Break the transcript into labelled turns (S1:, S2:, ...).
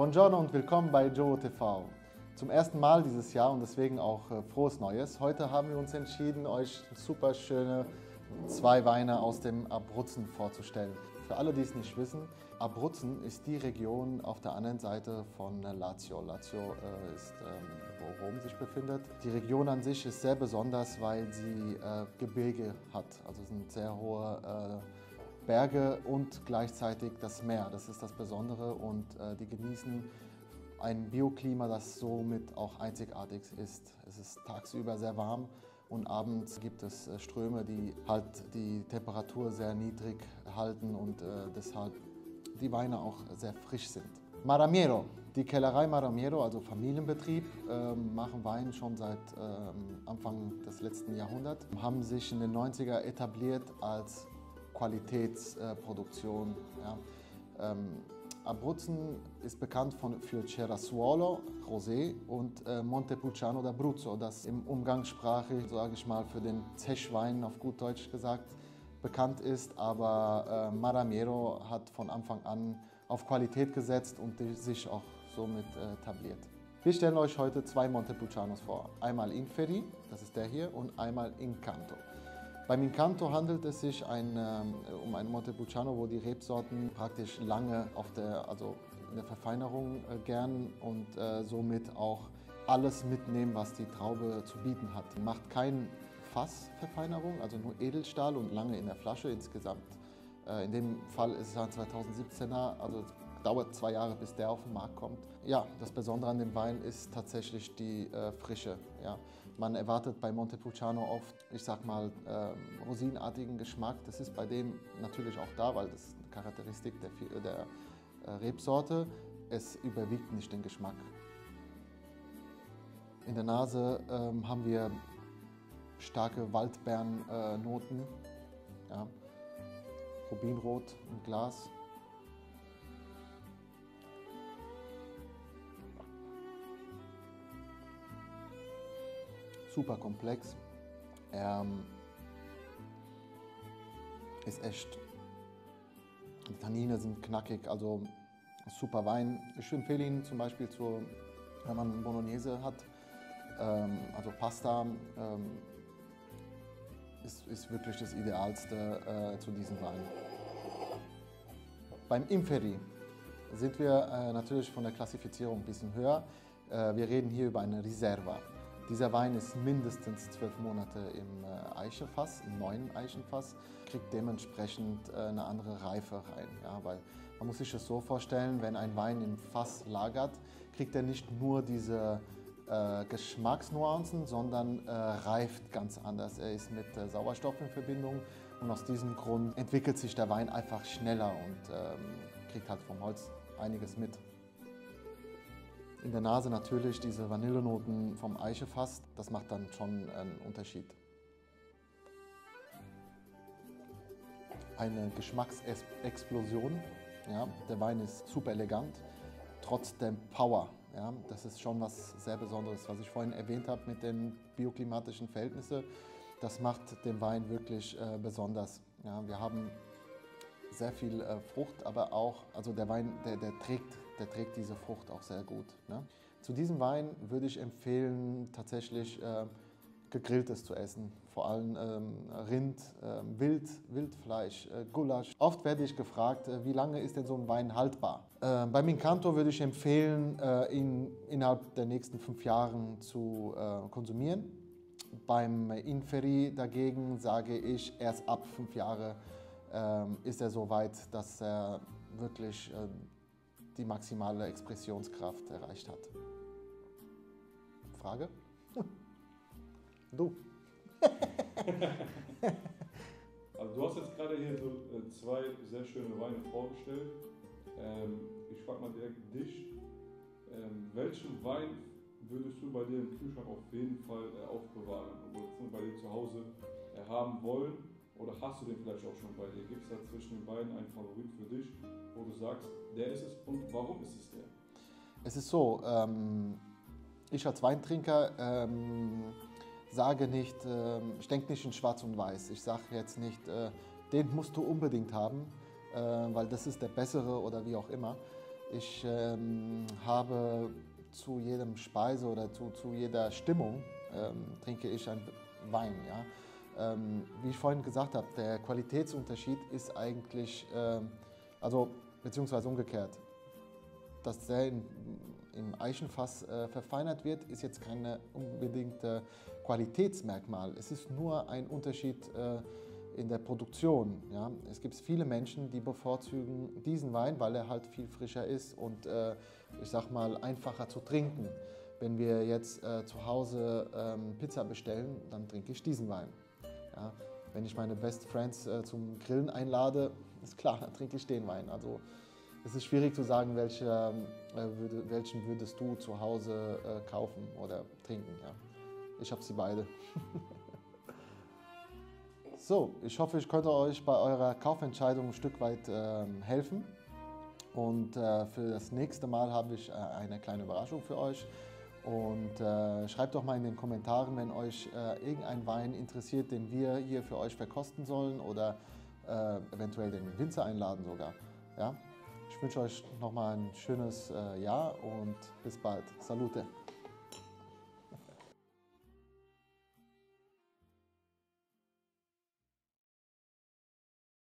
S1: Buongiorno und willkommen bei Joe TV. Zum ersten Mal dieses Jahr und deswegen auch frohes Neues. Heute haben wir uns entschieden, euch super schöne zwei Weine aus dem Abruzzen vorzustellen. Für alle, die es nicht wissen, Abruzzen ist die Region auf der anderen Seite von Lazio. Lazio ist, wo Rom sich befindet. Die Region an sich ist sehr besonders, weil sie Gebirge hat. Also es sind sehr hohe Berge und gleichzeitig das Meer. Das ist das Besondere und die genießen ein Bioklima, das somit auch einzigartig ist. Es ist tagsüber sehr warm und abends gibt es Ströme, die halt die Temperatur sehr niedrig halten und deshalb die Weine auch sehr frisch sind. Maramiero, die Kellerei Maramiero, also Familienbetrieb, machen Wein schon seit Anfang des letzten Jahrhunderts, haben sich in den 90er etabliert als Qualitätsproduktion. Ja. Abruzzen ist bekannt für Cerasuolo, Rosé und Montepulciano d'Abruzzo, das im Umgangssprache, sage ich mal, für den Zechwein auf gut Deutsch gesagt bekannt ist. Aber Maramiero hat von Anfang an auf Qualität gesetzt und sich auch somit etabliert. Wir stellen euch heute zwei Montepulcianos vor. Einmal Inferi, das ist der hier, und einmal Incanto. Beim Incanto handelt es sich um einen Montepulciano, wo die Rebsorten praktisch lange in der Verfeinerung gern und somit auch alles mitnehmen, was die Traube zu bieten hat. Macht keine Fassverfeinerung, also nur Edelstahl und lange in der Flasche insgesamt. In dem Fall ist es ein 2017er, also dauert 2 Jahre, bis der auf den Markt kommt. Ja, das Besondere an dem Wein ist tatsächlich die Frische. Ja. Man erwartet bei Montepulciano oft, ich sag mal, rosinenartigen Geschmack. Das ist bei dem natürlich auch da, weil das ist eine Charakteristik der Rebsorte. Es überwiegt nicht den Geschmack. In der Nase haben wir starke Waldbeerennoten, ja. Rubinrot im Glas. Super komplex. Ist echt. Die Tannine sind knackig, also super Wein. Ich empfehle ihn zum Beispiel, wenn man Bolognese hat, also Pasta, ist wirklich das Idealste zu diesem Wein. Beim Inferi sind wir natürlich von der Klassifizierung ein bisschen höher. Wir reden hier über eine Riserva. Dieser Wein ist mindestens 12 Monate im Eichenfass, im neuen Eichenfass, kriegt dementsprechend eine andere Reife rein. Ja, weil man muss sich das so vorstellen, wenn ein Wein im Fass lagert, kriegt er nicht nur diese Geschmacksnuancen, sondern reift ganz anders. Er ist mit Sauerstoff in Verbindung und aus diesem Grund entwickelt sich der Wein einfach schneller und kriegt halt vom Holz einiges mit. In der Nase natürlich diese Vanillenoten vom Eichenfass, das macht dann schon einen Unterschied. Eine Geschmacksexplosion, ja, der Wein ist super elegant, trotz der Power. Ja, das ist schon was sehr Besonderes, was ich vorhin erwähnt habe mit den bioklimatischen Verhältnissen. Das macht den Wein wirklich besonders. Ja, wir haben sehr viel Frucht, aber auch, also der Wein, der trägt diese Frucht auch sehr gut. Ne? Zu diesem Wein würde ich empfehlen, tatsächlich Gegrilltes zu essen. Vor allem Rind, Wildfleisch, Gulasch. Oft werde ich gefragt, wie lange ist denn so ein Wein haltbar? Beim Incanto würde ich empfehlen, ihn innerhalb der nächsten 5 Jahre zu konsumieren. Beim Inferi dagegen sage ich, erst ab 5 Jahre ist er so weit, dass er wirklich die maximale Expressionskraft erreicht hat. Frage? Du.
S2: Also du hast jetzt gerade hier so 2 sehr schöne Weine vorgestellt. Ich frage mal direkt dich, welchen Wein würdest du bei dir im Kühlschrank auf jeden Fall aufbewahren oder bei dir zu Hause haben wollen? Oder hast du den vielleicht auch schon bei dir? Gibt es da zwischen den beiden einen Favorit für dich, wo du sagst, der ist es und warum ist es der?
S1: Es ist so, ich als Weintrinker sage nicht, ich denke nicht in Schwarz und Weiß. Ich sage jetzt nicht, den musst du unbedingt haben, weil das ist der bessere oder wie auch immer. Ich habe zu jedem Speise oder zu jeder Stimmung trinke ich einen Wein. Ja? Wie ich vorhin gesagt habe, der Qualitätsunterschied ist eigentlich, beziehungsweise umgekehrt, dass der im Eichenfass verfeinert wird, ist jetzt kein unbedingtes Qualitätsmerkmal. Es ist nur ein Unterschied in der Produktion. Ja? Es gibt viele Menschen, die bevorzugen diesen Wein, weil er halt viel frischer ist und ich sag mal einfacher zu trinken. Wenn wir jetzt zu Hause Pizza bestellen, dann trinke ich diesen Wein. Ja? Wenn ich meine Best Friends zum Grillen einlade, ist klar, dann trinke ich den Wein. Also es ist schwierig zu sagen, welchen würdest du zu Hause kaufen oder trinken. Ja? Ich habe sie beide. So, ich hoffe, ich konnte euch bei eurer Kaufentscheidung ein Stück weit helfen. Und für das nächste Mal habe ich eine kleine Überraschung für euch. Und schreibt doch mal in den Kommentaren, wenn euch irgendein Wein interessiert, den wir hier für euch verkosten sollen oder eventuell den Winzer einladen sogar. Ja? Ich wünsche euch nochmal ein schönes Jahr und bis bald. Salute!